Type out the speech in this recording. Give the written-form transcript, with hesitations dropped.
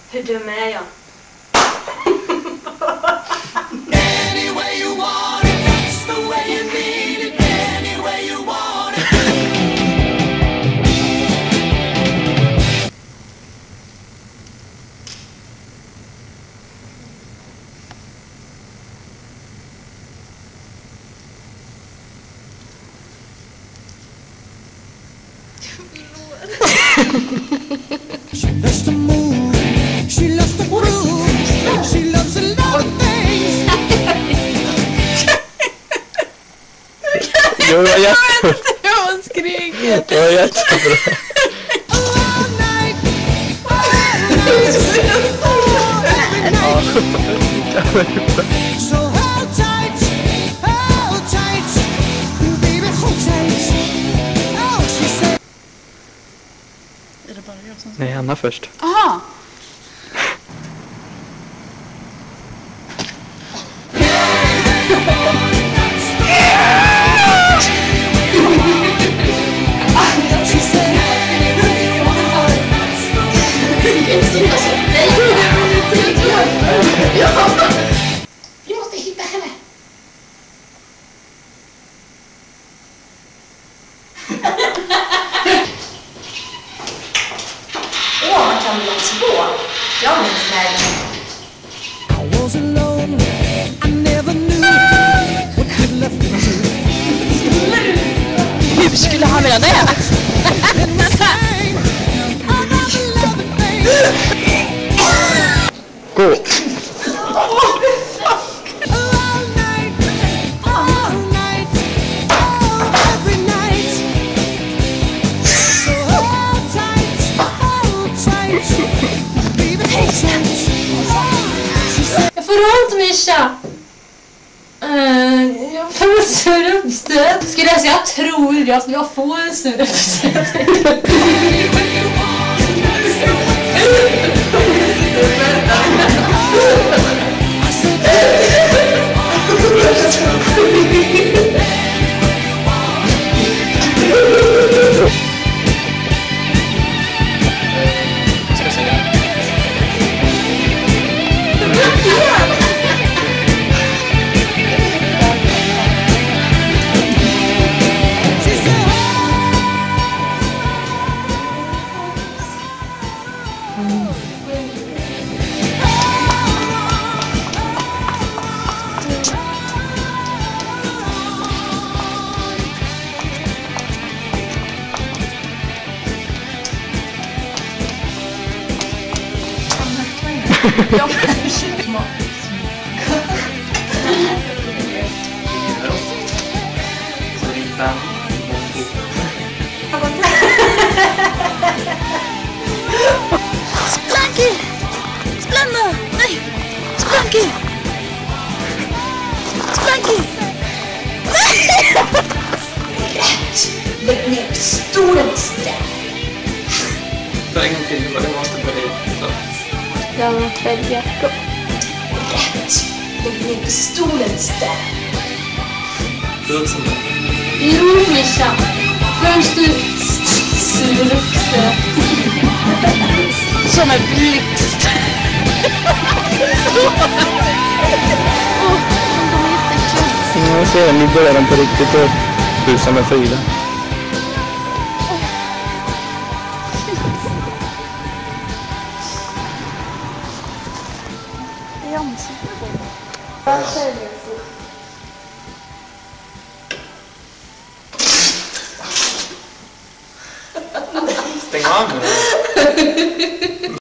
Hur dum är jag? Any way you want it, that's the way you need it. Any way you want it. She loves to move, she loves to groove, she loves a lot of things. Jo, det var jättebra. Jag skriker. Det var jättebra. All night, every night. So hold tight, baby, hold tight. Oh, she said. Är det bara jag som Nej, Anna först. Aha! Vi måste hitta henne. Man kan bli svår. Jag minns när I was alone, I never knew what could left me to. Hur skulle han vilja det? Gå! jag får ont, Mischa. Jag får en surrupstöt. Skulle jag säga jag tror att jag får en surrupstöt. Jag Splanky! Splanna! Nej! Splanky! Splanky! Lägg ner pistolen istället. För en gång till, vad det måste börja. Jag väljer gå. Rätt. Lägg ner pistolen istället. Det låter som det. Jo, Mischa. Först du surrupstöt. Som en blixt. Jag ser den, nu börjar den på riktigt och busa med Frida. Stäng av nu.